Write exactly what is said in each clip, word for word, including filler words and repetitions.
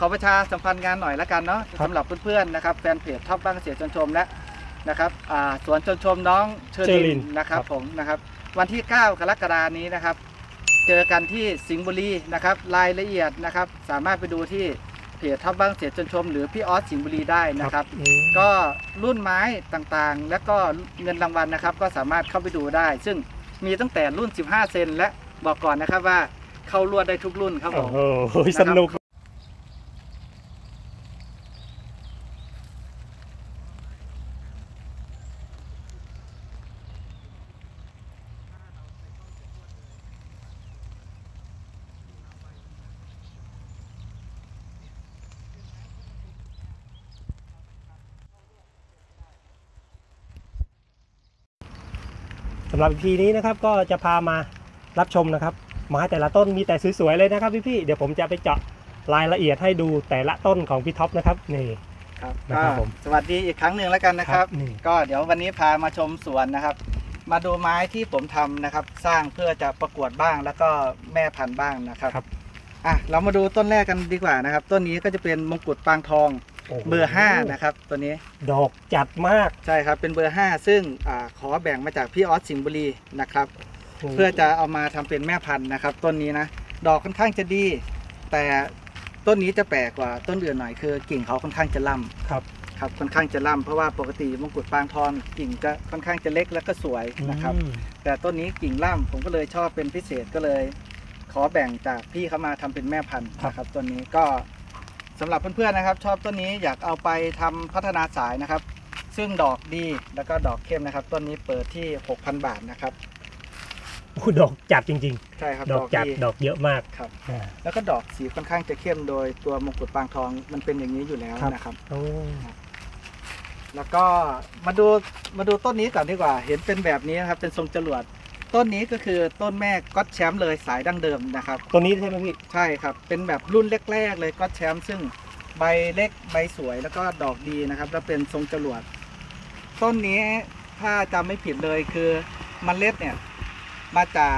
ขอประชาสัมพันธ์งานหน่อยละกันเนาะสำหรับเพื่อนๆนะครับแฟนเพจท็อปบ้านเกษตรชวนชมและนะครับสวนชวนชมน้องเชอรินนะครับผมนะครับวันที่เก้ากรกฎาคมนี้นะครับเจอกันที่สิงห์บุรีนะครับรายละเอียดนะครับสามารถไปดูที่เพจท็อปบ้านเกษตรชวนชมหรือพี่ออสสิงห์บุรีได้นะครับก็รุ่นไม้ต่างๆและก็เงินรางวัลนะครับก็สามารถเข้าไปดูได้ซึ่งมีตั้งแต่รุ่นสิบห้าเซนและบอกก่อนนะครับว่าเข้ารวดได้ทุกรุ่นครับผมโอ้โหสนุกสำหรับ อี พี นี้นะครับก็จะพามารับชมนะครับไม้แต่ละต้นมีแต่สวยๆเลยนะครับพี่ๆเดี๋ยวผมจะไปเจาะรายละเอียดให้ดูแต่ละต้นของพี่ท็อปนะครับนี่ครับนะครับผมสวัสดีอีกครั้งหนึ่งแล้วกันนะครับก็เดี๋ยววันนี้พามาชมสวนนะครับมาดูไม้ที่ผมทำนะครับสร้างเพื่อจะประกวดบ้างแล้วก็แม่พันธุ์บ้างนะครับอ่ะเรามาดูต้นแรกกันดีกว่านะครับต้นนี้ก็จะเป็นมงกุฎปางทองเบอร์ห้านะครับตัวนี้ดอกจัดมากใช่ครับเป็นเบอร์ห้าซึ่งอขอแบ่งมาจากพี่ออสสิงห์บุรีนะครับเพื่อจะเอามาทำเป็นแม่พันธุ์นะครับต้นนี้นะดอกค่อนข้างจะดีแต่ต้นนี้จะแปลกกว่าต้นอื่นหน่อยคือกิ่งเขาค่อนข้างจะล่ำครับครับค่อนข้างจะล่ำเพราะว่าปกติมงกุฎปางทองกิ่งจะค่อนข้างจะเล็กแล้วก็สวยนะครับแต่ต้นนี้กิ่งล่ำผมก็เลยชอบเป็นพิเศษก็เลยขอแบ่งจากพี่เขามาทำเป็นแม่พันธุ์นะครับต้นนี้ก็สำหรับเพื่อนๆนะครับชอบต้นนี้อยากเอาไปทำพัฒนาสายนะครับซึ่งดอกดีแล้วก็ดอกเข้มนะครับต้นนี้เปิดที่ หกพัน บาทนะครับโอ้ดอกจัดจริงๆใช่ครับดอกจัดดอกเยอะมากครับแล้วก็ดอกสีค่อนข้างจะเข้มโดยตัวมงกุฎปางทองมันเป็นอย่างนี้อยู่แล้วนะครับโอ้แล้วก็มาดูมาดูต้นนี้ก่อนดีกว่าเห็นเป็นแบบนี้นะครับเป็นทรงจรวดต้นนี้ก็คือต้นแม่ก็อตแชมป์เลยสายดั้งเดิมนะครับต้นนี้ใช่ไหมพี่ใช่ครับเป็นแบบรุ่นแรกๆเลยก็อตแชมป์ซึ่งใบเล็กใบสวยแล้วก็ดอกดีนะครับแล้วเป็นทรงจรวดต้นนี้ถ้าจำไม่ผิดเลยคือเมล็ดเนี่ยมาจาก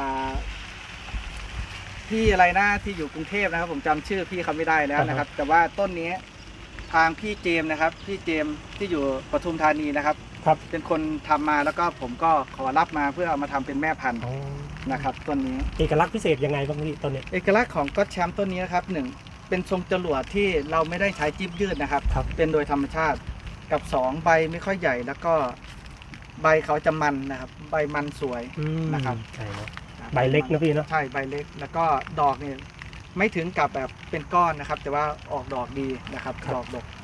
พี่อะไรนะที่อยู่กรุงเทพนะครับผมจำชื่อพี่เขาไม่ได้แล้วนะครับแต่ว่าต้นนี้ทางพี่เจมนะครับพี่เจมที่อยู่ปทุมธานีนะครับครับเป็นคนทำมาแล้วก็ผมก็ขอรับมาเพื่อเอามาทำเป็นแม่พันธุ์นะครับต้นนี้เอกลักษณ์พิเศษยังไงบ้างพี่ต้นนี้เอกลักษณ์ของก็อตแชมป์ต้นนี้นะครับหนึ่งเป็นทรงจรวดที่เราไม่ได้ใช้จิ๊บยืดนะครับเป็นโดยธรรมชาติกับสองใบไม่ค่อยใหญ่แล้วก็ใบเขาจะมันนะครับใบมันสวยนะครับใช่ใบเล็กนะพี่เนาะใช่ใบเล็กแล้วก็ดอกเนี่ยไม่ถึงกับแบบเป็นก้อนนะครับแต่ว่าออกดอกดีนะครับดอกดก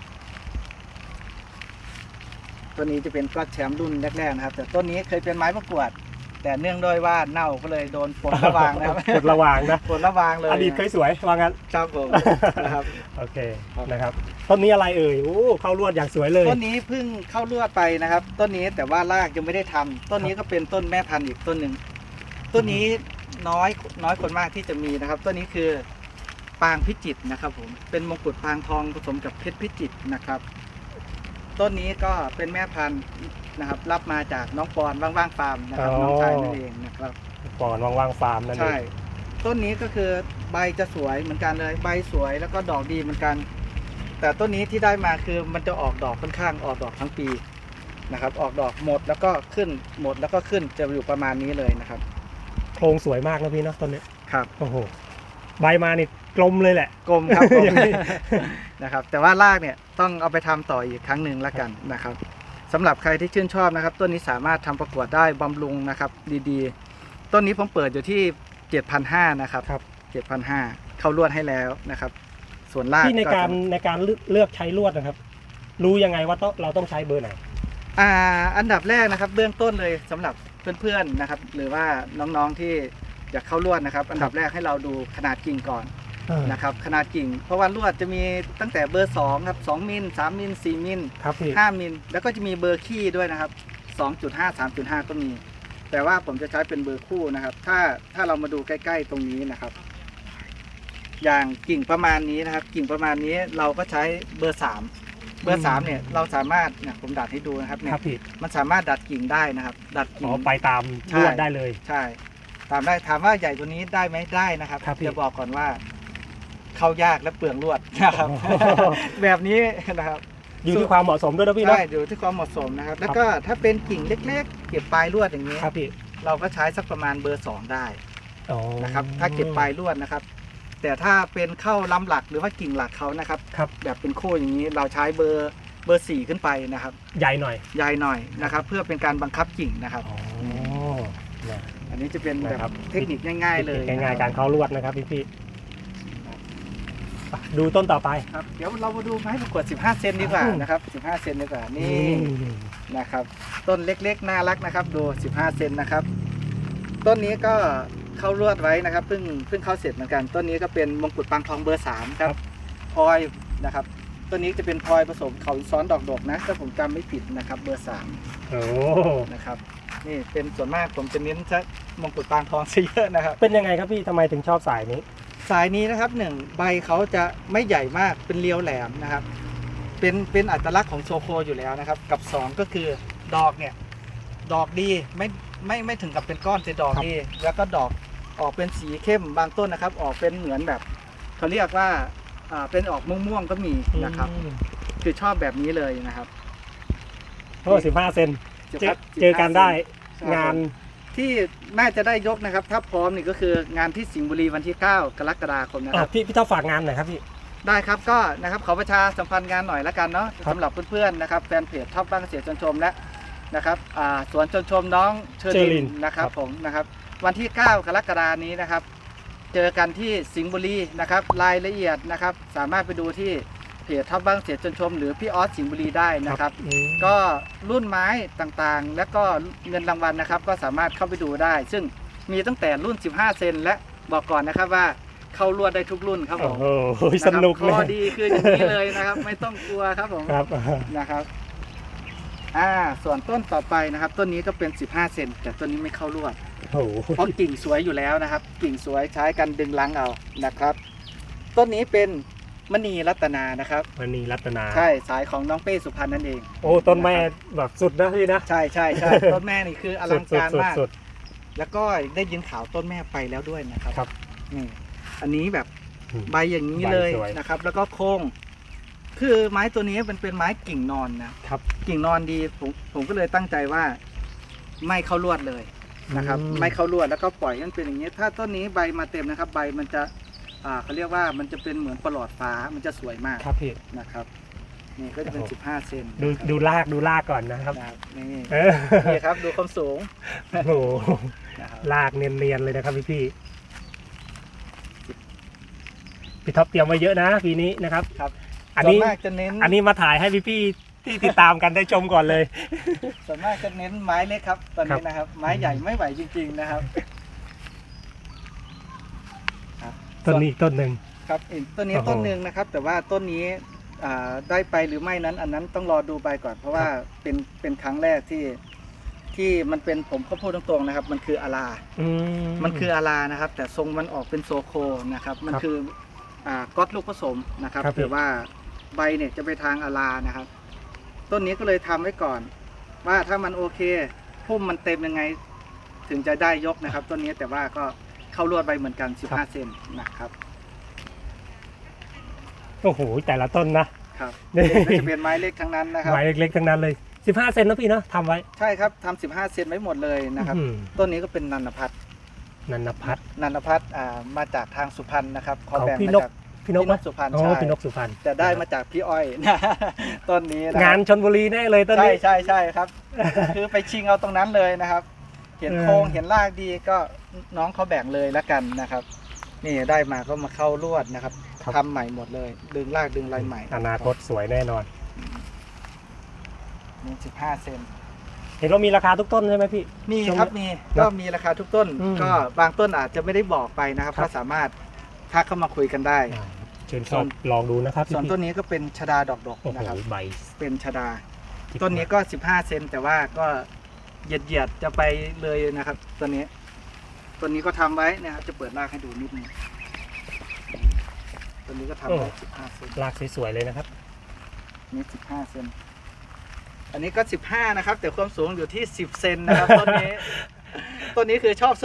ตัวนี้จะเป็นก็อตแชมป์รุ่นแรกๆนะครับแต่ต้นนี้เคยเป็นไม้ประกวดแต่เนื่องด้วยว่าเน่าก็เลยโดนปลดระวางนะครับปลดระวางนะปลดระวางเลยอดีตเคยสวยว่างั้นครับผมนะครับโอเคนะครับต้นนี้อะไรเอ่ยโอ้เข้ารวดอย่างสวยเลยต้นนี้เพิ่งเข้ารวดไปนะครับต้นนี้แต่ว่ารากยังไม่ได้ทำต้นนี้ก็เป็นต้นแม่พันธุ์อีกต้นหนึ่งต้นนี้น้อยน้อยคนมากที่จะมีนะครับต้นนี้คือปางพิจิตรนะครับผมเป็นมงกุฎปางทองผสมกับเพชรพิจิตรนะครับต้นนี้ก็เป็นแม่พันธุ์นะครับรับมาจากน้องปอนว่างๆฟาร์มนะครับน้องชายนั่นเองนะครับปอนว่างๆฟาร์มนั่นเองใช่ต้นนี้ก็คือใบจะสวยเหมือนกันเลยใบสวยแล้วก็ดอกดีเหมือนกันแต่ต้นนี้ที่ได้มาคือมันจะออกดอกค่อนข้างออกดอกทั้งปีนะครับออกดอกหมดแล้วก็ขึ้นหมดแล้วก็ขึ้นจะอยู่ประมาณนี้เลยนะครับโครงสวยมากนะพี่เนาะต้นนี้ครับโอ้โหใบมานี่กลมเลยแหละกลมครับนะครับแต่ว่ารากเนี่ยต้องเอาไปทำต่ออีกครั้งหนึ่งแล้วกันนะครับสำหรับใครที่ชื่นชอบนะครับต้นนี้สามารถทำประกวดได้บำรุงนะครับดีๆต้นนี้ผมเปิดอยู่ที่ เจ็ดพันห้าร้อย นะครับ เจ็ดพันห้าร้อย เข้ารวดให้แล้วนะครับส่วนรากที่ในการในการเลือกใช้ลวดนะครับรู้ยังไงว่าเราต้องใช้เบอร์ไหนอ่าอันดับแรกนะครับเบื้องต้นเลยสำหรับเพื่อนๆนะครับหรือว่าน้องๆที่อยากเข้าลวดนะครับอันดับแรกให้เราดูขนาดกิ่งก่อนนะครับขนาดกิ่งเพราะว่าลวดจะมีตั้งแต่เบอร์สองครับสองมิลสามมิลสี่มิลห้ามิลแล้วก็จะมีเบอร์ขี้ด้วยนะครับสองจุดห้า สามจุดห้าก็มีแต่ว่าผมจะใช้เป็นเบอร์คู่นะครับถ้าถ้าเรามาดูใกล้ๆตรงนี้นะครับอย่างกิ่งประมาณนี้นะครับกิ่งประมาณนี้เราก็ใช้เบอร์สามเบอร์สามเนี่ยเราสามารถเนี่ยผมดัดให้ดูนะครับเนี่ยมันสามารถดัดกิ่งได้นะครับดัดกิ่งไปตามลวดได้เลยใช่ตามได้ถามว่าใหญ่ตัวนี้ได้ไหมได้นะครับจะบอกก่อนว่าเข้ายากและเปลืองลวดนะครับ แบบนี้นะครับอยู่ที่ความเหมาะสมด้วยนะพี่เนาะใช่อยู่ที่ความเหมาะสมนะครับ แล้วก็ถ้าเป็นกิ่งเล็กๆ เก็บปลายลวดอย่างนี้ครับพี่เราก็ใช้สักประมาณเบอร์สองได้อ๋อนะครับถ้าเก็บปลายลวดนะครับ แต่ถ้าเป็นเข้าลำหลักหรือว่ากิ่งหลักเขานะครับครับแบบเป็นโค้อย่างนี้เราใช้เบอร์เบอร์สี่ขึ้นไปนะครับใหญ่หน่อยใหญ่หน่อยนะครับ เพื่อเป็นการบังคับกิ่งนะครับอ๋อนะอันนี้จะเป็นแบนะครับบเทคนิคง่ายๆเลยง่ายๆการนะคบเข้าลวดนะครับพี่พี่ดูต้นต่อไปครับเดี๋ยวเรามาดูไม้ประกวดสิบห้าเซนดีกว่านะครับสิบห้าเซนดีกว่านี่นะครับต้นเล็กๆน่ารักนะครับดูสิบห้าเซนนะครับต้นนี้ก็เข้าลวดไว้นะครับเพิ่งเพิ่งเข้าเสร็จเหมือนกันต้นนี้ก็เป็นมงกุฎปางทองเบอร์สามครับพลอยนะครับต้นนี้จะเป็นพลอยผสมเขาซ้อนดอกดกนะถ้าผมจำไม่ผิดนะครับเบอร์สามโอ้นะครับนี่เป็นส่วนมากผมจะเน้นซะมงกุฎปางทองซะเยอะนะครับเป็นยังไงครับพี่ทำไมถึงชอบสายนี้สายนี้นะครับหนึ่งใบเขาจะไม่ใหญ่มากเป็นเรียวแหลมนะครับ เป็นเป็นอัตลักษณ์ของโซโคอยู่แล้วนะครับ กับสองก็คือดอกเนี่ยดอกดีไม่ไม่ไม่ถึงกับเป็นก้อนแต่ดอกดีแล้วก็ดอกออกเป็นสีเข้มบางต้นนะครับ ออกเป็นเหมือนแบบเขาเรียกว่าอ่าเป็นออกม่วงๆก็มีนะครับอืมคือชอบแบบนี้เลยนะครับโอ้สิบห้าเซนเจอครับเจอกันได้ใช่งานที่น่าจะได้ยกนะครับ ถ้าพร้อมนี่ก็คืองานที่สิงห์บุรีวันที่เก้ากรกฎาคมนะคอ่ะรับพี่พี่เท่าฝากงานหน่อยครับพี่ได้ครับก็นะครับขอประชาสัมพันธ์งานหน่อยแล้วกันเนาะครับสำหรับเพื่อนๆนะครับแฟนเพจท็อปบ้านเกษตรชวนชมและนะครับอ่าสวนชวนชมน้องเชอเชอริรินนนะครับครับผมนะครับวันที่เก้ากรกฎานี้นะครับ เจอกันที่สิงห์บุรีนะครับรายละเอียดนะครับ สามารถไปดูที่เพจท็อปบ้านเกษตรชวนชม หรือพี่ออสสิงห์บุรีได้นะครับอืมก็รุ่นไม้ต่างๆ และก็เงินรางวัลนะครับ ก็สามารถเข้าไปดูได้ ซึ่งมีตั้งแต่รุ่นสิบห้าเซนและบอกก่อนนะครับว่าเข้าลวดได้ทุกรุ่นครับผโอ้มโหสนุกข้เลอย ดีคืออย่างนี้เลยนะครับ ไม่ต้องกลัวครับผมครับนะครับอ่าส่วนต้นต่อไปนะครับ ต้นนี้ก็เป็นสิบห้าเซนแต่ต้นนี้ไม่เข้าลวดโอ้โหเพราะกิ่งสวยอยู่แล้วนะครับ กิ่งสวยใช้กันดึงลังเอานะครับ ต้นนี้เป็นมณีรัตนานะครับมันนีรัตนาใช่สายของน้องเป้สุพรรณนั่นเองโอ้ต้นแม่แบบสุดนะพี่นะใช่ใช่ใช่ ต้นแม่นี่คืออลังการมากสุดแล้วก็ได้ยินข่าวต้นแม่ไปแล้วด้วยนะครับครับนี่อันนี้แบบอืมใบอย่างนี้เลยใบสวยนะครับ แล้วก็โค้งคือไม้ตัวนี้มันเป็นไม้กิ่งนอนนะครับกิ่งนอนดีผมผมก็เลยตั้งใจว่าไม่เข้าลวดเลยนะครับอืมไม่เข้าลวดแล้วก็ปล่อยให้มันเป็นอย่างนี้ ถ้าต้นนี้ใบมาเต็มนะครับ ใบมันจะอ่าเขาเรียกว่ามันจะเป็นเหมือนประหลอดฟ้ามันจะสวยมากครับพี่นะครับนี่ก็จะเป็นโอ้โหสิบห้าเซนดูนะครับดูลากดูลากก่อนนะครับนะครับนี่เออนี่ครับดูความสูงโอ้โหนะครับลากเนียนๆเลยนะครับพี่พี่พี่ท็อปเตรียมไว้เยอะนะปีนี้นะครับครับอันส่วนนี้มากจะเน้นอันนี้มาถ่ายให้พี่พี่ๆที่ติดตามกันได้ชมก่อนเลยส่วนมากจะเน้นไม้เล็กครับตอนนี้นะครับ ไม้ใหญ่ไม่ไหวจริง ๆนะครับครับต้นนี้อีกต้นหนึ่งครับอีกต้นนี้โอ้โหต้นหนึ่งนะครับ แต่ว่าต้นนี้อ่าได้ไปหรือไม่นั้น อันนั้นต้องรอดูไปก่อน เพราะว่าเป็นเป็นครั้งแรกที่ที่มันเป็นผมก็พูดตรงๆนะครับ มันคืออาราอืมันคืออารานะครับ แต่ทรงมันออกเป็นโซโคนะครับ มันครับคืออ่าก๊อตลูกผสมนะครับครับแต่ว่าใบเนี่ยจะไปทางอารานะครับ ต้นนี้ก็เลยทำไว้ก่อน ว่าถ้ามันโอเคพุ่มมันเต็มยังไง ถึงจะได้ยกนะครับ ต้นนี้แต่ว่าก็เข้าลวดไปเหมือนกันสิบห้าเซนนะครับโอ้โหแต่ละต้นนะครับ นี่ก็จะเป็นไม้เล็กทั้งนั้นนะครับไม้เล็กๆทั้งนั้นเลยสิบห้าเซนนะพี่เนาะทำไว้ใช่ครับทำสิบห้าเซนไว้หมดเลยนะครับอืมต้นนี้ก็เป็นนันทพัฒน์นันทพัฒน์นันทพัฒน์อ่ามาจากทางสุพรรณนะครับขอของแบ่งพี่มานกจากพี่นกพี่นไหมกสุพรรณอ๋อใช่พี่นกสุพรรณจะได้มาจากพี่อ้อย นะ ต้นนี้นะงานชนบุรีแน่เลยต้นใช่นี้ใช่ใช่ครับ คือไปชิงเอาตรงนั้นเลยนะครับ เห็นเออโครงเห็นรากดีก็น้องเขาแบ่งเลยแล้วกันนะครับ นี่ได้มาก็มาเข้าลวดนะครับทำใหม่หมดเลย ดึงรากดึงลายใหม่อนาคตสวยแน่นอนนี่สิบห้าเซนเห็นว่ามีราคาทุกต้นใช่ไหมพี่มีช่วงครับมีก็มีราคาทุกต้นอืมก็บางต้นอาจจะไม่ได้บอกไปนะครับครับก็สามารถทักเข้ามาคุยกันได้อ่าเชิญชอบลองดูนะครับส่วนพี่ต้นนี้ก็เป็นชดาดอกดกโอ้โหนะครับใบเป็นชดา ต้นนี้ก็สิบห้าเซนแต่ว่าก็เหยียดเหยียดๆจะไปเลยนะครับต้นนี้ต้นนี้ก็ทำไว้นะครับจะเปิดรากให้ดูนิดนึงต้นนี้ก็ทำไว้สิบห้าเซนลากสวยๆเลยนะครับนี่สิบห้าเซนอันนี้ก็สิบห้านะครับ แต่ความสูงอยู่ที่สิบเซนนะครับ ต้นนี้ต้นนี้คือชอบสนุก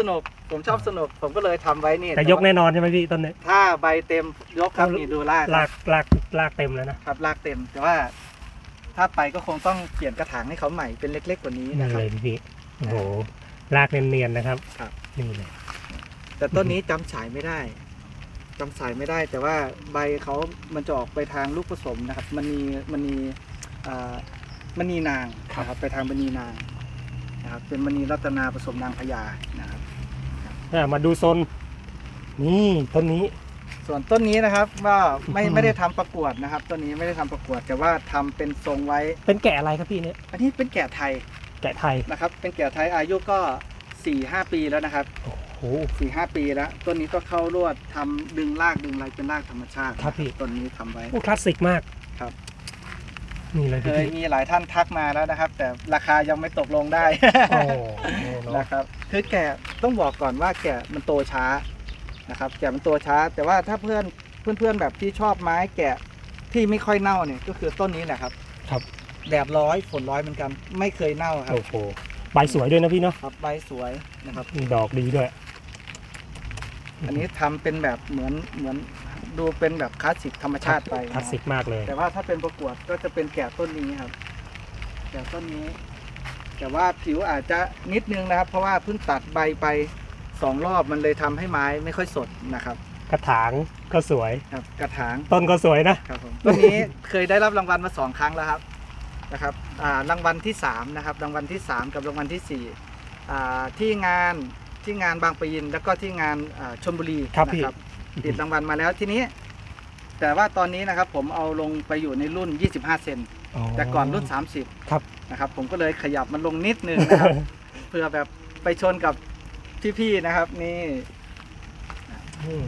ผมชอบสนุกผมก็เลยทำไว้นี่แต่ยกแน่นอนใช่ไหมพี่ต้นนี้ถ้าใบเต็มยกครับนี่ดูรากลากลากลากเต็มแล้วนะครับรากเต็มแต่ว่า ถ้าไปก็คงต้องเปลี่ยนกระถางให้เขาใหม่เป็นเล็กๆกว่านี้นี่นะครับเลยพี่โอ้โหลากเนียนๆนะครับครับนี่เลยแต่ต้นนี้จำสายไม่ได้จำสายไม่ได้ แต่ว่าใบเขามันจะออกไปทางลูกผสมนะครับมันมีมันมีอ่ามันนีนางนะครับไปทางมณีนางนะครับเป็นมณีรัตนาผสมนางพญานะครับอ่ะมาดูโซนนี่ต้นนี้ส่วนต้นนี้นะครับว่าไม่อืมไม่ได้ทำประกวดนะครับต้นนี้ไม่ได้ทำประกวดแต่ว่าทำเป็นทรงไว้เป็นแกะอะไรครับพี่เนี่ยอันนี้เป็นแกะไทยแกะไทยนะครับ เป็นแกะไทยอายุก็สี่ห้าปีแล้วนะครับโอ้โหสี่ห้าปีแล้วต้นนี้ก็เข้าลวดทำดึงรากดึงอะไรเป็นรากธรรมชาติครับพี่ต้นนี้ทำไว้โอ้คลาสสิกมากครับนี่เลยเคพี่ยมีหลายท่านทักมาแล้วนะครับ แต่ราคายังไม่ตกลงได้โอ้โหเนอะนะครับคือแกะต้องบอกก่อนว่าแกะมันโตช้านะครับแกะมันโตช้า แต่ว่าถ้าเพื่อนเพื่อนๆแบบที่ชอบไม้แกะที่ไม่ค่อยเน่าเนี่ยก็คือต้นนี้แหละครับครับแดดร้อยฝนร้อยเหมือนกันไม่เคยเน่าครับโอ้โหใบสวยด้วยนะพี่เนาะครับใบสวยนะครับดอกดีด้วยอันนี้ทำเป็นแบบเหมือนเหมือนดูเป็นแบบคลาสสิกธรรมชาติไปคลาสสิกมากเลยแต่ว่าถ้าเป็นประกวดก็จะเป็นแกะต้นนี้ครับแกะต้นนี้ แต่ว่าผิวอาจจะนิดนึงนะครับ เพราะว่าเพิ่งตัดใบไปสองรอบมันเลยทำให้ไม้ไม่ค่อยสดนะครับกระถางก็สวยครับกระถางต้นก็สวยนะครับผมต้นนี้เคยได้รับรางวัลมาสองครั้งแล้วครับนะครับอ่ารางวัลที่สามนะครับรางวัลที่สามกับรางวัลที่สี่อ่าที่งานที่งานบางปะอินแล้วก็ที่งานอ่าชลบุรีครับนะพี่ติดรางวัลมาแล้วทีนี้ แต่ว่าตอนนี้นะครับผมเอาลงไปอยู่ในรุ่นยี่สิบห้าเซนแต่ก่อนรุ่นสามสิบครับนะครับผมก็เลยขยับมันลงนิดนึงนะครับ เพื่อแบบไปชนกับพี่ๆนะครับนี่อืม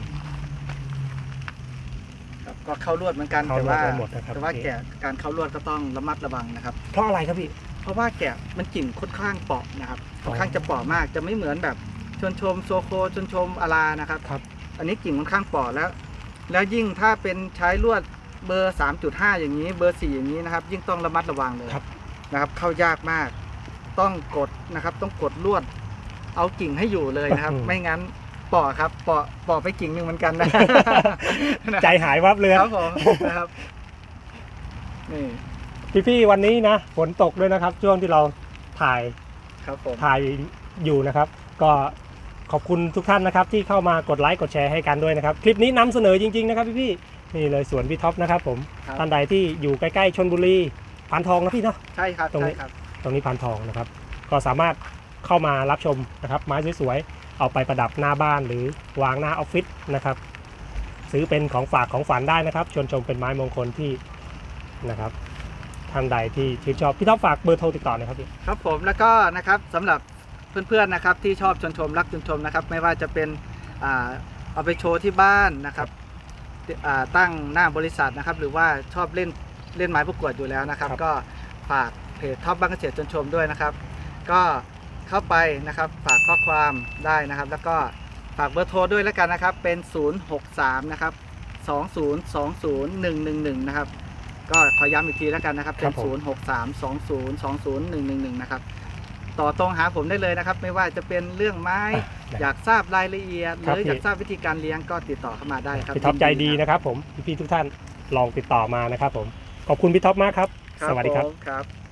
ครับก็เข้าลวดเหมือนกันเข้าแต่ลวดว่าได้หมดนะครับแต่ว่าโอเคแกะการเข้าลวดก็ต้องระมัดระวังนะครับเพราะอะไรครับพี่เพราะว่าแกะมันกลิ่นค่อนข้างเปราะนะครับค่อนข้างจะเปราะมากจะไม่เหมือนแบบชนชมโซโคชนชมอารานะครับครับอันนี้กลิ่นค่อนข้างเปราะแล้ว แล้วยิ่งถ้าเป็นใช้ลวดเบอร์ สามจุดห้า อย่างนี้เบอร์สี่อย่างนี้นะครับ ยิ่งต้องระมัดระวังเลยครับนะครับ เข้ายากมาก ต้องกดนะครับ ต้องกดลวด เอากิ่งให้อยู่เลยนะครับอืมไม่งั้นเปราะครับเปราะเปราะไปกิ่งหนึ่งเหมือนกันนะใจหายวับเลยครับผมนะครับนี่พี่พี่ๆวันนี้นะฝนตกด้วยนะครับ ช่วงที่เราถ่ายครับผมถ่ายอยู่นะครับ ก็ขอบคุณทุกท่านนะครับ ที่เข้ามากดไลค์กดแชร์ให้กันด้วยนะครับ คลิปนี้นำเสนอจริงๆนะครับพี่พี่ๆนี่เลยสวนพี่ท็อปนะครับผมครับท่านใดที่อยู่ใกล้ๆชลบุรีพานทองนะพี่เนาะใช่ครับตรงนี้ใช่ครับตรงนี้พานทองนะครับ ก็สามารถเข้ามารับชมนะครับ ไม้สวยๆเอาไปประดับหน้าบ้านหรือวางหน้าออฟฟิศนะครับ ซื้อเป็นของฝากของฝันได้นะครับชวนชมเป็นไม้มงคลที่นะครับท่านใดที่ชื่นชอบพี่ท็อปฝากเบอร์โทรติดต่อหน่อยครับพี่ครับผมแล้วก็นะครับสำหรับเพื่อนๆนะครับที่ชอบชมชมรักชมชมนะครับ ไม่ว่าจะเป็นอ่าเอาไปโชว์ที่บ้านนะครับอ่าตั้งหน้าบริษัทนะครับ หรือว่าชอบเล่นเล่นไม้ประกวดอยู่แล้วนะครับครับก็ฝากเพจท็อปบ้านเกษตรชนชมด้วยนะครับ ก็เข้าไปนะครับฝากข้อความได้นะครับ แล้วก็ฝากเบอร์โทรด้วยแล้วกันนะครับเป็นศูนย์ หก สามนะครับสอง ศูนย์ สอง ศูนย์ หนึ่ง หนึ่ง หนึ่งนะครับก็ขอย้ำอีกทีแล้วกันนะครับเป็นศูนย์ หก สาม สอง ศูนย์ สอง ศูนย์ หนึ่ง หนึ่ง หนึ่งนะครับต่อตรงหาผมได้เลยนะครับ ไม่ว่าจะเป็นเรื่องไม้ อยากทราบรายละเอียดหครับรือพี่อยากทราบวิธีการเลี้ยงก็ติดต่อเข้ามาได้ครับพี่ท็อปใจดีนะครับผมพี่ๆทุกท่านลองติดต่อมานะครับผมขอบคุณพี่ท็อปมากครับครับสวัสดีครับผมครับ